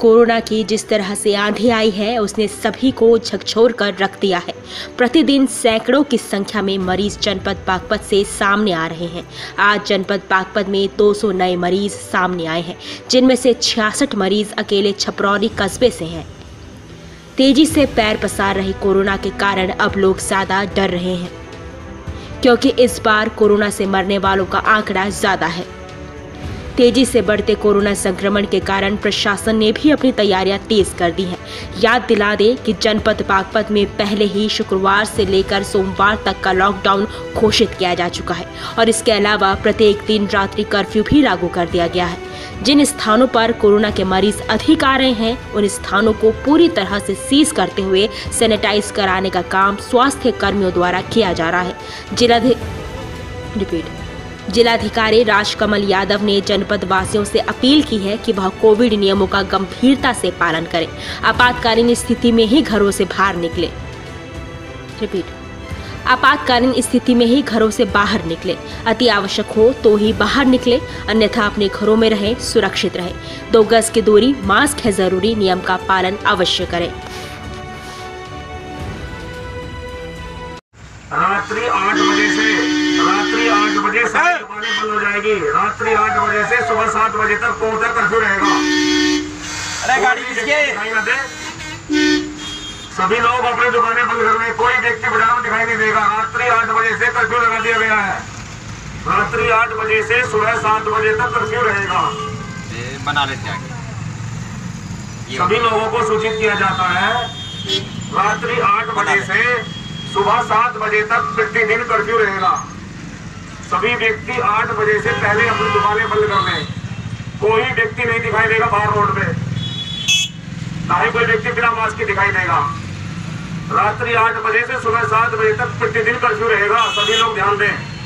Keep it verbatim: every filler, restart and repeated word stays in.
Corona की जिस तरह से आंधी आई है उसने सभी को झकझोर कर रख दिया है। प्रतिदिन सैकड़ों की संख्या में मरीज जनपद बागपत से सामने आ रहे हैं। आज जनपद बागपत में दो सौ नए मरीज सामने आए हैं, जिनमें से छियासठ मरीज अकेले छपरौली कस्बे से हैं। तेजी से पैर पसार रही कोरोना के कारण अब लोग ज्यादा डर रहे हैं, क्योंकि इस बार कोरोना से मरने वालों का आंकड़ा ज्यादा है। तेजी से बढ़ते कोरोना संक्रमण के कारण प्रशासन ने भी अपनी तैयारियां तेज कर दी हैं। याद दिला दें कि जनपद बागपत में पहले ही शुक्रवार से लेकर सोमवार तक का लॉकडाउन घोषित किया जा चुका है और इसके अलावा प्रत्येक दिन रात्रि कर्फ्यू भी लागू कर दिया गया है। जिन स्थानों पर कोरोना के मरीज अधिक आ रहे हैं उन स्थानों को पूरी तरह से सीज करते हुए सैनिटाइज कराने का काम स्वास्थ्य कर्मियों द्वारा किया जा रहा है। जिलाधि रिपीट जिलाधिकारी राजकमल यादव ने जनपद वासियों से अपील की है कि वह कोविड नियमों का गंभीरता से पालन करें। आपातकालीन स्थिति में ही घरों से बाहर निकले रिपीट आपातकालीन स्थिति में ही घरों से बाहर निकले। अति आवश्यक हो तो ही बाहर निकले, अन्यथा अपने घरों में रहें, सुरक्षित रहें। दो गज की दूरी, मास्क है जरूरी, नियम का पालन अवश्य करें। रात्रि आठ बजे से रात्रि आठ बजे से दुकानें बंद हो जाएगी। रात्रि आठ बजे से सुबह सात बजे तक पूर्ण कर्फ्यू रहेगा। अरे गाड़ी किसके? सभी लोग अपनी दुकानें बंद कर रहे, कोई व्यक्ति बाजार में दिखाई नहीं देगा। रात्रि आठ बजे से कर्फ्यू लगा दिया गया है। रात्रि आठ बजे से सुबह सात बजे तक कर्फ्यू रहेगा। बना लेते आगे। सभी लोगों को सूचित किया जाता है। रात्रि आठ बजे से सुबह सात बजे तक प्रतिदिन कर्फ्यू रहेगा। सभी व्यक्ति आठ बजे से पहले अपनी दुकानें बंद कर दें। कोई व्यक्ति नहीं दिखाई देगा बाहर रोड पे, ना ही कोई व्यक्ति बिना मास्क के दिखाई देगा। रात्रि आठ बजे से सुबह सात बजे तक प्रतिदिन कर्फ्यू रहेगा। सभी लोग ध्यान दें।